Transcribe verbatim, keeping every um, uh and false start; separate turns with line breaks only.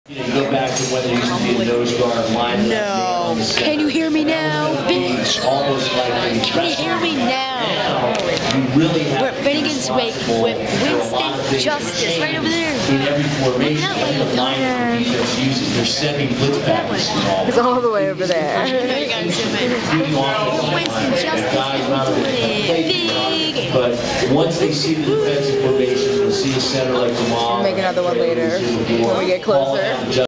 You go back to when there used to be a nose guard line.
No. Can you hear me now, bitch?
Almost like
Can you hear me now?
You really have
We're at Finnegan's Wake with Winston Justice right over there.
in every formation.
That way,
The line that the defense uses, they're sending blitz packages all
It's all the way over there.
Winston Justice is doing it big.
But once they see the defensive formation, they'll see a center like Jamal.
Make another one later when we get closer.